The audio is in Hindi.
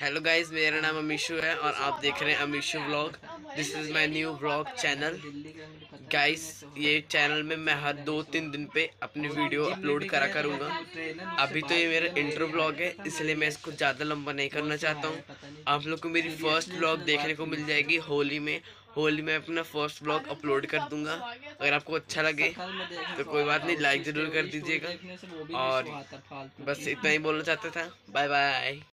हेलो गाइस, मेरा नाम अमीशु है और आप देख रहे हैं Amishu vlog. This is my new vlog channel. Guys, ये चैनल में मैं हर 2-3 दिन पे अपनी वीडियो अपलोड करा करूँगा। अभी तो ये मेरा इंट्रो व्लॉग है, इसलिए मैं इसको ज़्यादा लंबा नहीं करना चाहता हूँ। आप लोग को मेरी फर्स्ट व्लॉग देखने को मिल जाएगी होली में। होली में अपना फर्स्ट व्लॉग अपलोड कर दूंगा। अगर आपको अच्छा लगे तो कोई बात नहीं, लाइक ज़रूर कर दीजिएगा। और बस इतना ही बोलना चाहता था। Bye bye.